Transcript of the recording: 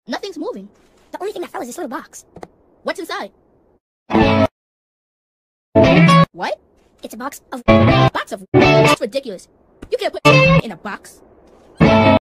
Nothing's moving. The only thing that fell is this little box. What's inside? What? It's a box of... Box of... That's ridiculous. You can't put in a box.